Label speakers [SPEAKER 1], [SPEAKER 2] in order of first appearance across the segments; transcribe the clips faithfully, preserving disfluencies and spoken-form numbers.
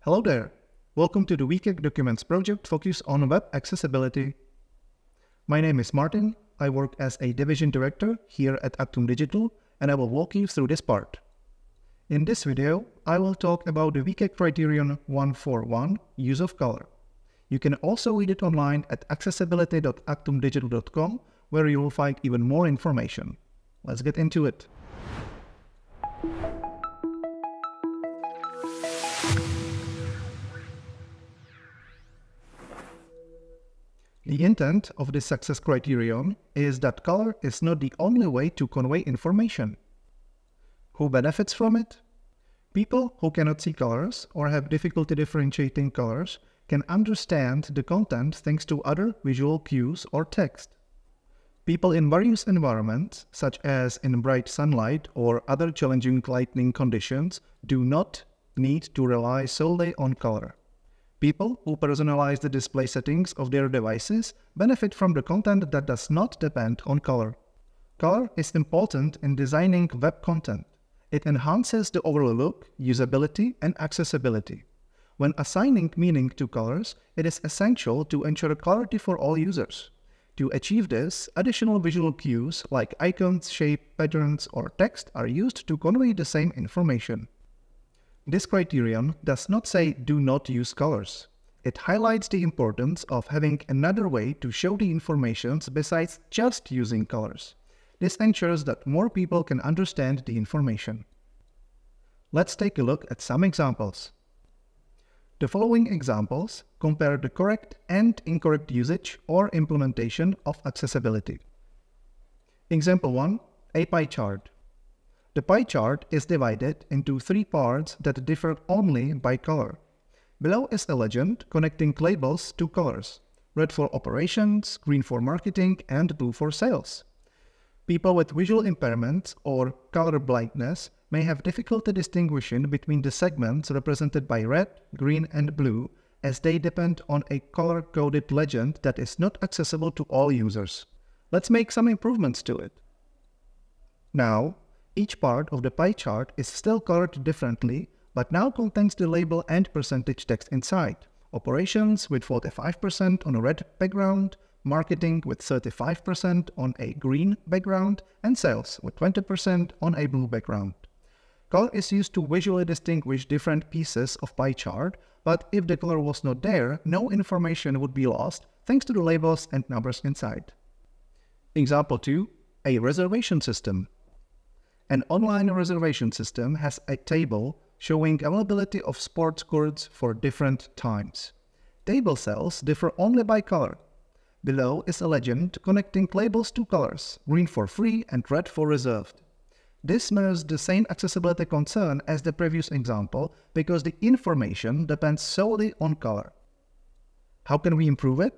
[SPEAKER 1] Hello there. Welcome to the W C A G Documents project focused on web accessibility. My name is Martin. I work as a division director here at ACTUM Digital, and I will walk you through this part. In this video, I will talk about the W C A G criterion one forty-one, use of color. You can also read it online at accessibility dot actum digital dot com, where you will find even more information. Let's get into it. The intent of this success criterion is that color is not the only way to convey information. Who benefits from it? People who cannot see colors or have difficulty differentiating colors can understand the content thanks to other visual cues or text. People in various environments, such as in bright sunlight or other challenging lighting conditions, do not need to rely solely on color. People who personalize the display settings of their devices benefit from the content that does not depend on color. Color is important in designing web content. It enhances the overall look, usability, and accessibility. When assigning meaning to colors, it is essential to ensure clarity for all users. To achieve this, additional visual cues like icons, shape, patterns, or text are used to convey the same information. This criterion does not say do not use colors. It highlights the importance of having another way to show the information besides just using colors. This ensures that more people can understand the information. Let's take a look at some examples. The following examples compare the correct and incorrect usage or implementation of accessibility. Example one, a pie chart. The pie chart is divided into three parts that differ only by color. Below is a legend connecting labels to colors: red for operations, green for marketing, and blue for sales. People with visual impairments or color blindness may have difficulty distinguishing between the segments represented by red, green, and blue, as they depend on a color-coded legend that is not accessible to all users. Let's make some improvements to it. Now, each part of the pie chart is still colored differently, but now contains the label and percentage text inside. Operations with forty-five percent on a red background, marketing with thirty-five percent on a green background, and sales with twenty percent on a blue background. Color is used to visually distinguish different pieces of pie chart, but if the color was not there, no information would be lost thanks to the labels and numbers inside. Example two, a reservation system. An online reservation system has a table showing availability of sports goods for different times. Table cells differ only by color. Below is a legend connecting labels to colors: green for free and red for reserved. This mirrors the same accessibility concern as the previous example because the information depends solely on color. How can we improve it?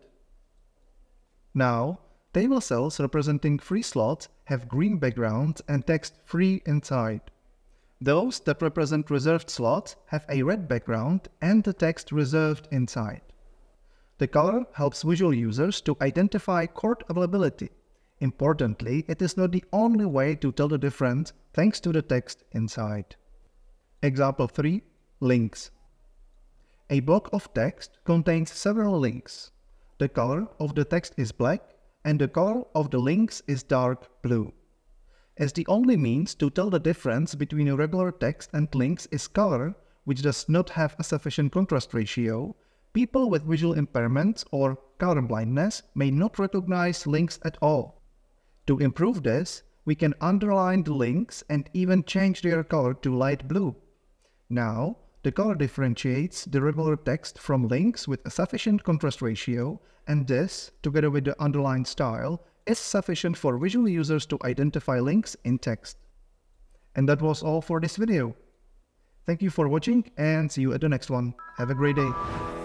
[SPEAKER 1] Now, table cells representing free slots have green backgrounds and text free inside. Those that represent reserved slots have a red background and the text reserved inside. The color helps visual users to identify court availability. Importantly, it is not the only way to tell the difference thanks to the text inside. Example three, links. A block of text contains several links. The color of the text is black, and the color of the links is dark blue. As the only means to tell the difference between a regular text and links is color, which does not have a sufficient contrast ratio, people with visual impairments or color blindness may not recognize links at all. To improve this, we can underline the links and even change their color to light blue. Now, the color differentiates the regular text from links with a sufficient contrast ratio, and this, together with the underlined style, is sufficient for visual users to identify links in text. And that was all for this video. Thank you for watching and see you at the next one. Have a great day.